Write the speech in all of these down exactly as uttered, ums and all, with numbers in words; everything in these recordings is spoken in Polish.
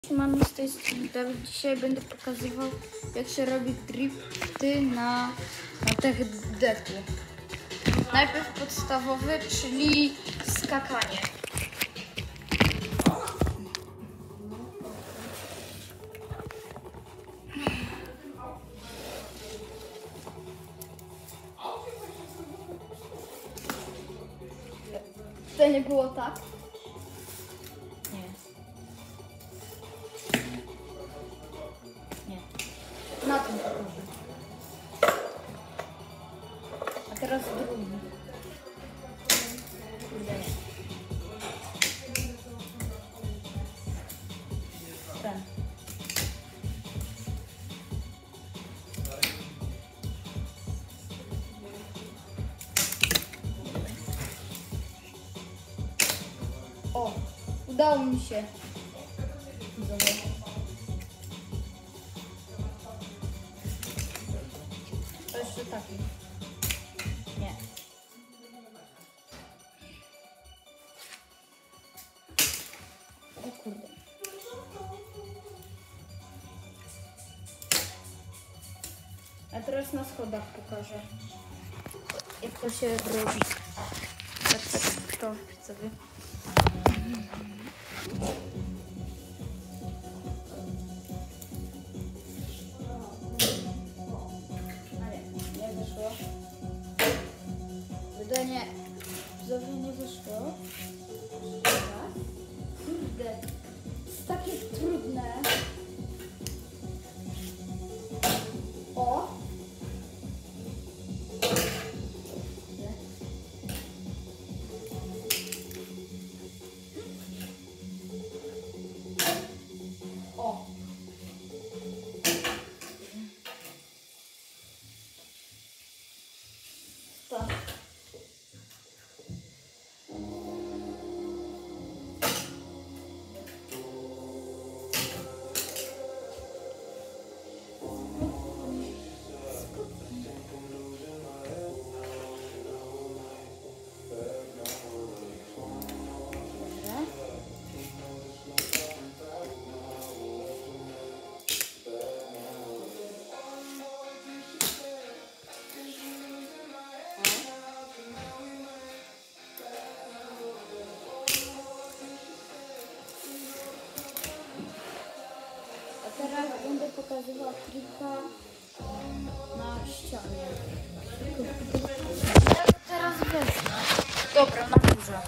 Mamy z tej strony Dawid. Dzisiaj będę pokazywał, jak się robi drifty na, na tych deku. Najpierw podstawowy, czyli skakanie. To nie było tak? Nie. Nie. Na tym pokażę. A teraz drugi. Kurde, nie. Ten. O, udało mi się. Zobacz. To jeszcze taki. Nie. O kurde. A teraz na schodach pokażę, jak to się robi. Tak, tak, to sobie. Wydanie widzowie nie wyszło. Kurde, jest takie trudne. O! O! Tak. Teraz będę pokazywał trika na ścianie. Jak teraz wezmę? Dobra, na górze.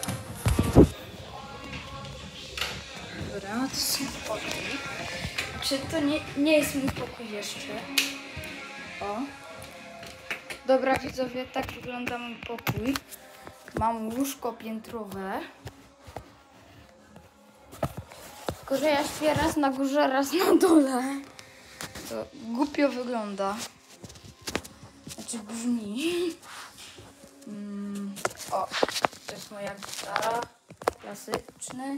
Dobra, to jest mój pokój. Czy to nie, nie jest mój pokój jeszcze? O. Dobra widzowie, tak wygląda mój pokój. Mam łóżko piętrowe. Tylko że ja śpię raz na górze, raz na dole. To głupio wygląda. Znaczy brzmi. Mm, o, to jest moja gitara. Klasyczny.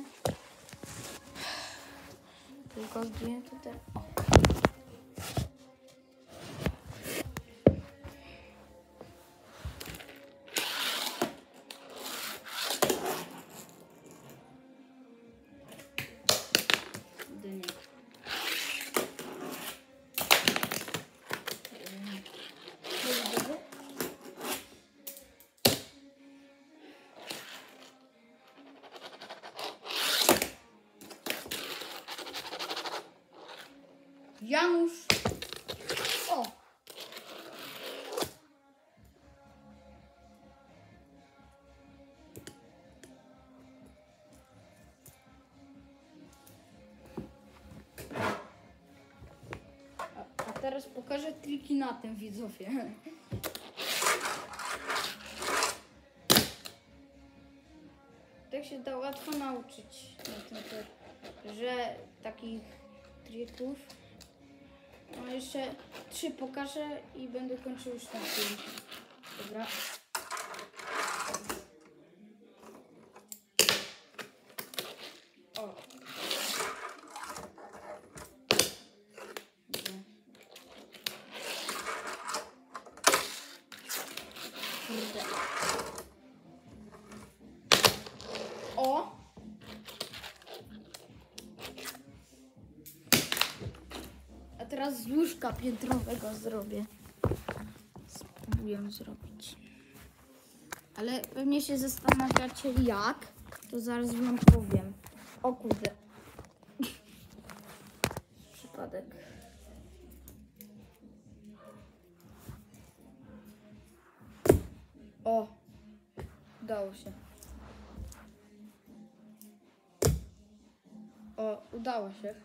Tylko gdzie tutaj? O. Janusz. O. A, a teraz pokażę triki na tym, widzowie. Tak się da łatwo nauczyć na tym, że takich trików. No jeszcze trzy pokażę i będę kończył już ten film. Dobra. O. Dobra. Kurde. O. teraz z łóżka piętrowego zrobię. Spróbuję zrobić. Ale pewnie się zastanawiacie jak, to zaraz wam powiem. O kurde. Przypadek. O, udało się. O, udało się.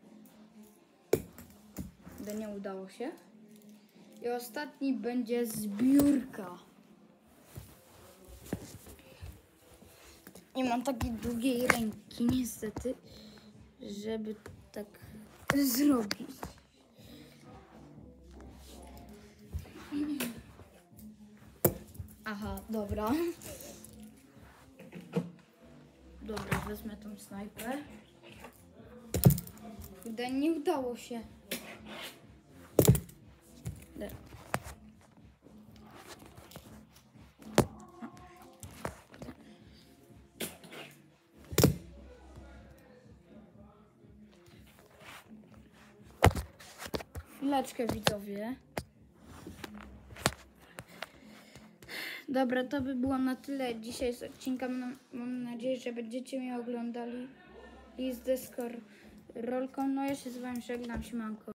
Ale nie udało się. I ostatni będzie zbiórka. Nie mam takiej długiej ręki niestety, żeby tak zrobić. Aha, dobra. Dobra, wezmę tą snajpę. Kurde, nie udało się. Le. Chwileczkę, widzowie. Dobra, to by było na tyle dzisiaj z odcinka. Mam, mam nadzieję, że będziecie mnie oglądali i z deskorolką. No ja się z wami żegnam, siemanko.